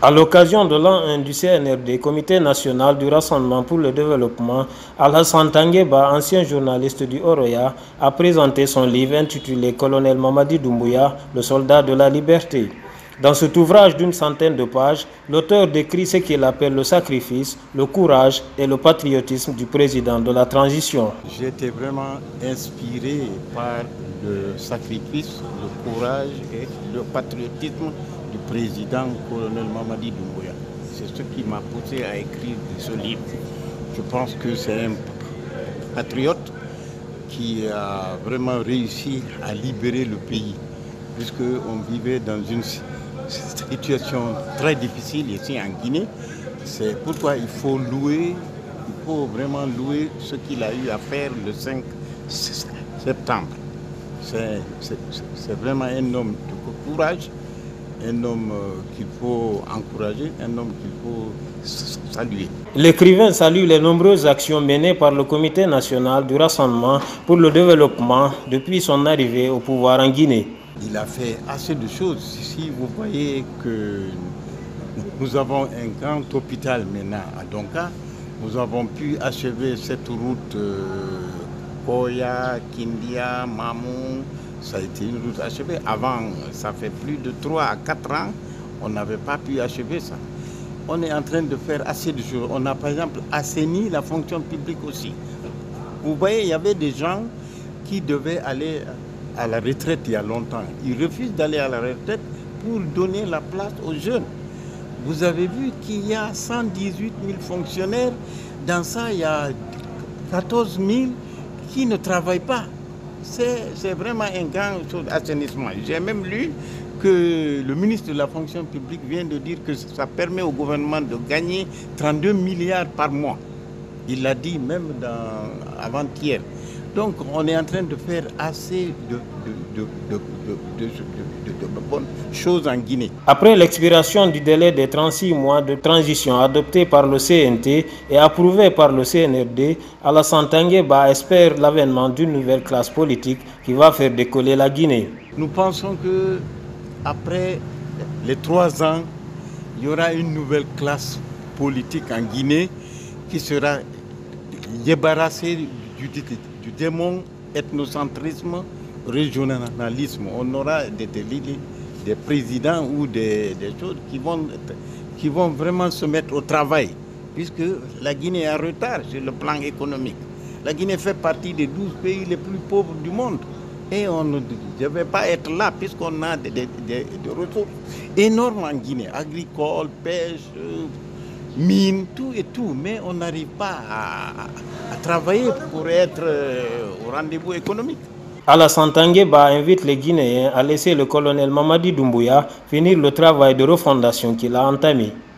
À l'occasion de l'an 1 du CNRD, Comité national du Rassemblement pour le développement, Alassane Tangueba, ancien journaliste du Oroya, a présenté son livre intitulé Colonel Mamadi Doumbouya, le soldat de la liberté. Dans cet ouvrage d'une centaine de pages, l'auteur décrit ce qu'il appelle le sacrifice, le courage et le patriotisme du président de la transition. J'ai été vraiment inspiré par le sacrifice, le courage et le patriotisme du président colonel Mamadi Doumbouya. C'est ce qui m'a poussé à écrire ce livre. Je pense que c'est un patriote qui a vraiment réussi à libérer le pays, puisqu'on vivait dans une situation très difficile ici en Guinée. C'est pourquoi il faut vraiment louer ce qu'il a eu à faire le 5 septembre. C'est vraiment un homme de courage, un homme qu'il faut encourager, un homme qu'il faut saluer. L'écrivain salue les nombreuses actions menées par le Comité national du Rassemblement pour le développement depuis son arrivée au pouvoir en Guinée. Il a fait assez de choses. Si vous voyez que nous avons un grand hôpital maintenant à Donka, nous avons pu achever cette route Koya, Kindia, Mamou. Ça a été une route achevée. Avant, ça fait plus de 3 à 4 ans, on n'avait pas pu achever ça. On est en train de faire assez de choses. On a par exemple assaini la fonction publique aussi. Vous voyez, il y avait des gens qui devaient aller à la retraite il y a longtemps. Ils refusent d'aller à la retraite pour donner la place aux jeunes. Vous avez vu qu'il y a 118 000 fonctionnaires. Dans ça, il y a 14 000 qui ne travaillent pas. C'est vraiment un grand assainissement. J'ai même lu que le ministre de la fonction publique vient de dire que ça permet au gouvernement de gagner 32 milliards par mois. Il l'a dit même avant-hier. Donc on est en train de faire assez de bonnes choses en Guinée. Après l'expiration du délai des 36 mois de transition adopté par le CNT et approuvé par le CNRD, Alassane Tangueba espère l'avènement d'une nouvelle classe politique qui va faire décoller la Guinée. Nous pensons que après les 3 ans, il y aura une nouvelle classe politique en Guinée qui sera débarrassée du démon ethnocentrisme, régionalisme. On aura des présidents ou des choses qui vont vraiment se mettre au travail, puisque la Guinée est en retard sur le plan économique. La Guinée fait partie des 12 pays les plus pauvres du monde. Et on ne devait pas être là, puisqu'on a des ressources énormes en Guinée, agricole, pêche, mine, tout et tout, mais on n'arrive pas à travailler pour être au rendez-vous économique. Alassane Tangueba invite les Guinéens à laisser le colonel Mamadi Doumbouya finir le travail de refondation qu'il a entamé.